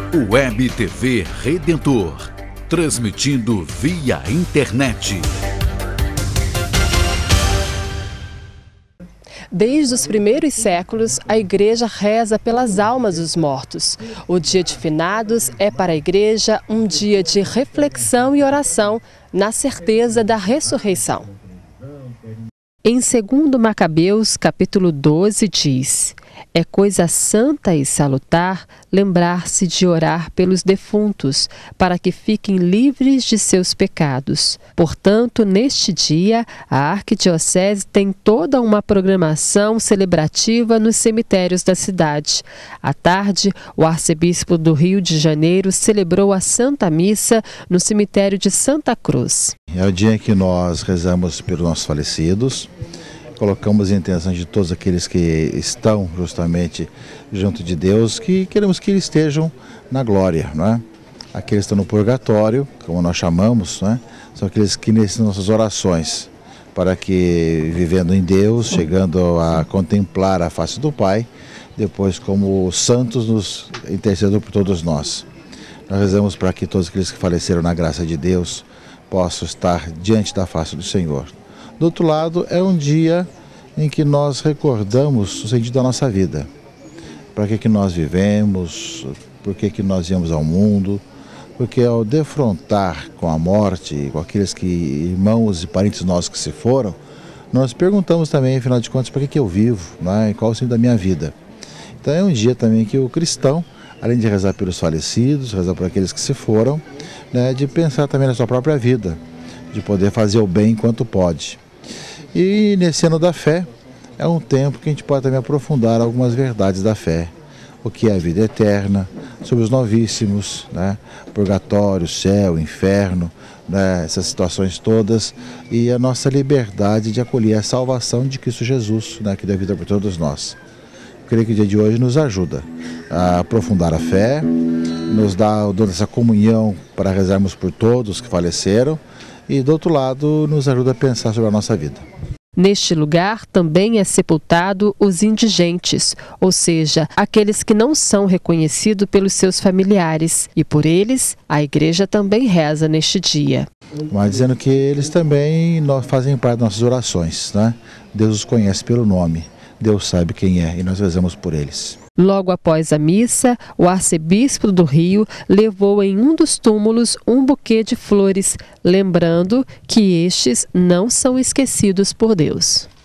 Web TV Redentor, transmitindo via internet. Desde os primeiros séculos, a igreja reza pelas almas dos mortos. O dia de finados é para a igreja um dia de reflexão e oração, na certeza da ressurreição. Em 2 Macabeus, capítulo 12, diz: é coisa santa e salutar lembrar-se de orar pelos defuntos, para que fiquem livres de seus pecados. Portanto, neste dia, a Arquidiocese tem toda uma programação celebrativa nos cemitérios da cidade. À tarde, o arcebispo do Rio de Janeiro celebrou a Santa Missa no cemitério de Santa Cruz. É o dia em que nós rezamos pelos nossos falecidos. Colocamos a intenção de todos aqueles que estão justamente junto de Deus, que queremos que eles estejam na glória, não é? Aqueles que estão no purgatório, como nós chamamos, não é? São aqueles que nessas nossas orações, para que vivendo em Deus, chegando a contemplar a face do Pai, depois como santos nos intercedam por todos nós. Nós rezamos para que todos aqueles que faleceram na graça de Deus possam estar diante da face do Senhor. Do outro lado, é um dia em que nós recordamos o sentido da nossa vida. Para que nós vivemos, por que nós viemos ao mundo, porque ao defrontar com a morte, com aqueles que irmãos e parentes nossos que se foram, nós perguntamos também, afinal de contas, para que eu vivo, né? E qual o sentido da minha vida. Então é um dia também que o cristão, além de rezar pelos falecidos, rezar por aqueles que se foram, né, de pensar também na sua própria vida, de poder fazer o bem enquanto pode. E nesse ano da fé, é um tempo que a gente pode também aprofundar algumas verdades da fé. O que é a vida eterna, sobre os novíssimos, né? Purgatório, céu, inferno, né? Essas situações todas. E a nossa liberdade de acolher a salvação de Cristo Jesus, né? Que dá vida por todos nós. Eu creio que o dia de hoje nos ajuda a aprofundar a fé, nos dá essa comunhão para rezarmos por todos que faleceram, e do outro lado nos ajuda a pensar sobre a nossa vida. Neste lugar também é sepultado os indigentes, ou seja, aqueles que não são reconhecidos pelos seus familiares. E por eles, a igreja também reza neste dia. Mas dizendo que eles também fazem parte das nossas orações, né? Deus os conhece pelo nome, Deus sabe quem é e nós rezamos por eles. Logo após a missa, o arcebispo do Rio levou em um dos túmulos um buquê de flores, lembrando que estes não são esquecidos por Deus.